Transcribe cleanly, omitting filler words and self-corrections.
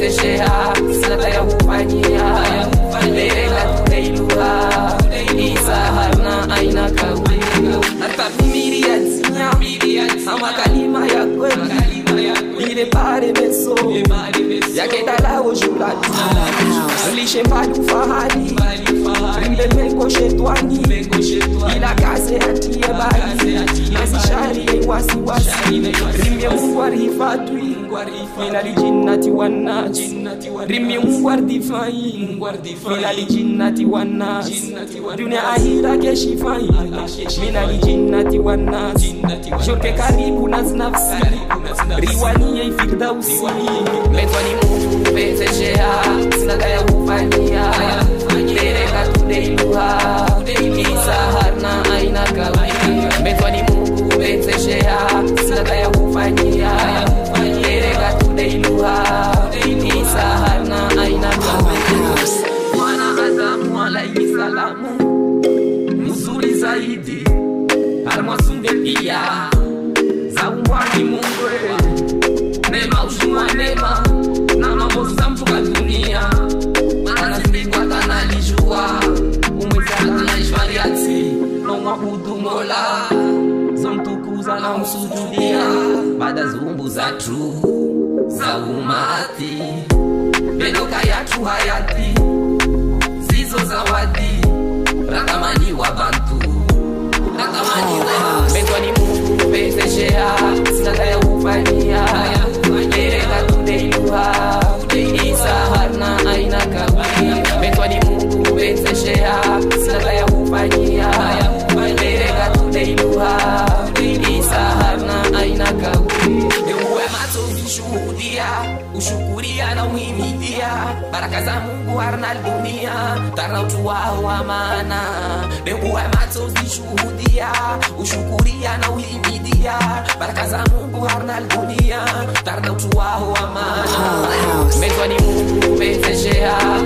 ubezeshea sina taya kufanyia bereka tudailuha isa harna aina kawe atabimiria tinya ama kalima ya kweli ile pare meso yake dala ojulati lishe mbali ufahari rimbe mengo shetwani ila kaze atie bali nasishari wasiwasi rimbe mungu arifatwi minali jinnati wannas rimbe mungu ardifai minali jinnati wannas dunia ahira keshifai minali jinnati wannas joke karibu nas nafsi riwani ya firdausi metwani mungu bezeshea sina kaya kufanyia bereka tudailuha isa harna aina kawe metwani mungu bezeshea sina kaya kufanyia bereka tudailuha isa harna aina kawe mwana Adamu alayhi salamu mzuri zaidi almwasunde pia za umwani mungu nema ushuma nema na mambo samtuka dunia anazindikwa tanalijua umwezana na ishwariati na mwabudu mola zomtukuza na msujudia baada zumbu za tu za umati bedoka yatu hayati zizo zawadi rakamani wa bantu rakamani wa betwani mungu bezeshea sina kaya kufanyia bereka tudailuha isa harna aina kawe betwani mungu bezeshea sina kaya kufanyia bereka tudailuha isa harna aina kawe uwe mato vishuhudia ushukuria na uhimidia baraka za mungu harna dunia tarna utuwao wa maana uwe mato vishuhudia ushukuria na uhimidia baraka za mungu harna dunia tarna utuwao wa maana metwani mungu bezeshea